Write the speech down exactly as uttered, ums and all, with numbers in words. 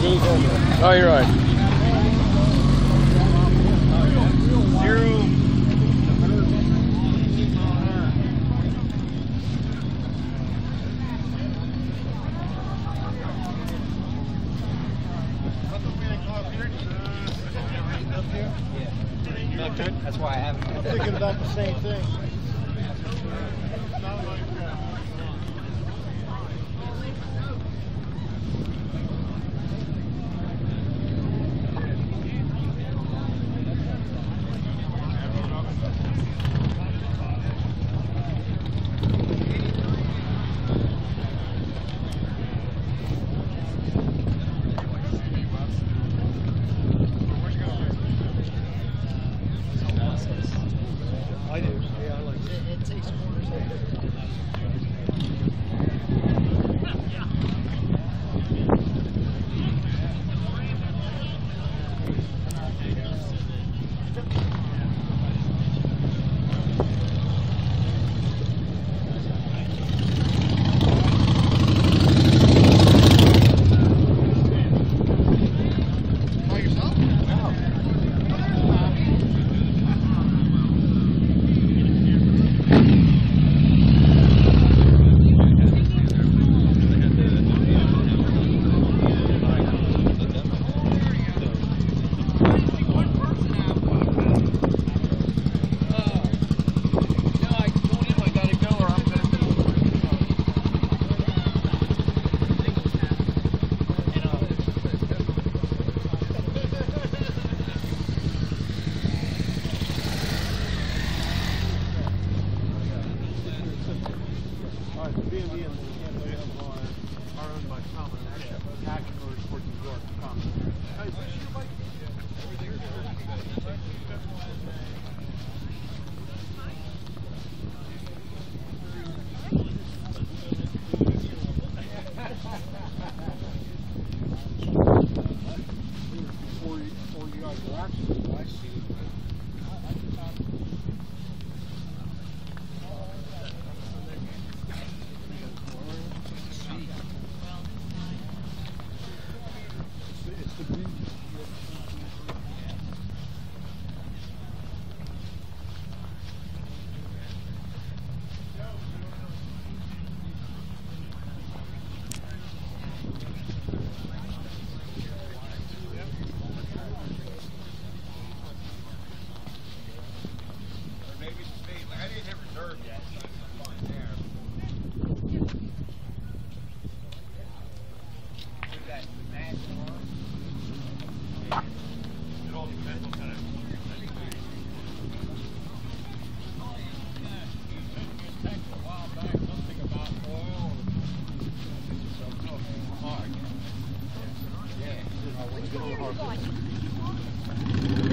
Oh, you're right. Zero. Not good. That's why I haven't. I'm thinking about the same thing. I do. Yeah, I like it. It takes quarters. B and B and the are owned by Common Action Motorsports New York. Common. Before you, before you guys were actually, I see. Where are you going?